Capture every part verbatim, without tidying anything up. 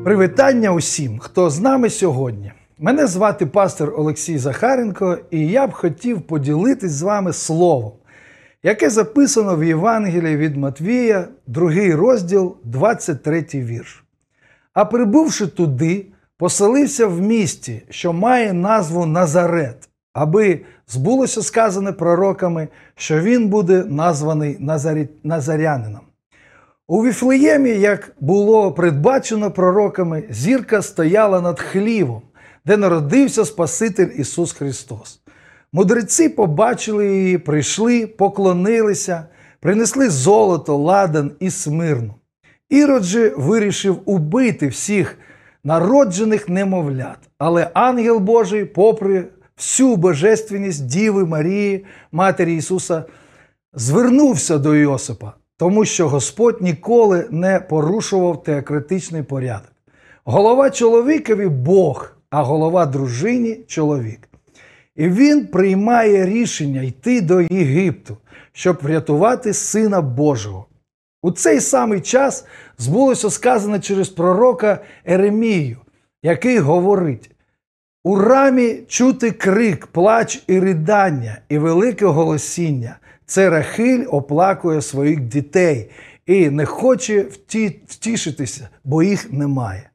Привітання усім, хто з нами сьогодні. Мене звати пастор Олексій Захаренко, і я б хотів поділитись з вами словом, яке записано в Євангелії від Матвія, другий розділ, двадцять третій вірш. «А прибувши туди, поселився в місті, що має назву Назарет, аби збулося сказане пророками, що він буде названий Назарі... Назарянином. У Віфлеємі, як було передбачено пророками, зірка стояла над хлівом, де народився Спаситель Ісус Христос. Мудреці побачили її, прийшли, поклонилися, принесли золото, ладан і смирну. Ірод же вирішив убити всіх народжених немовлят, але ангел Божий, попри всю божественність Діви Марії, Матері Ісуса, звернувся до Йосипа, тому що Господь ніколи не порушував теократичний порядок. Голова чоловікові – Бог, а голова дружині – чоловік. І він приймає рішення йти до Єгипту, щоб врятувати Сина Божого. У цей самий час збулося сказане через пророка Єремію, який говорить: «У рамі чути крик, плач і ридання, і велике голосіння. Це Рахиль оплакує своїх дітей і не хоче вті... втішитися, бо їх немає».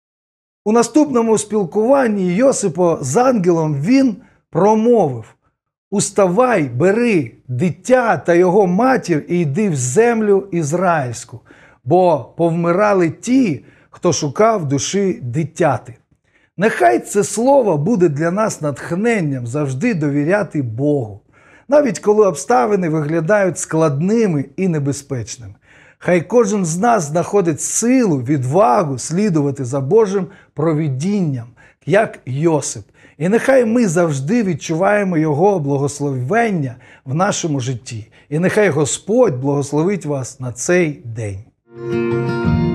У наступному спілкуванні Йосипа з ангелом він промовив: «Уставай, бери дитя та його матір і йди в землю ізраїльську, бо повмирали ті, хто шукав душі дитяти». Нехай це слово буде для нас натхненням завжди довіряти Богу, навіть коли обставини виглядають складними і небезпечними. Хай кожен з нас знаходить силу, відвагу слідувати за Божим провидінням, як Йосип. І нехай ми завжди відчуваємо Його благословення в нашому житті. І нехай Господь благословить вас на цей день.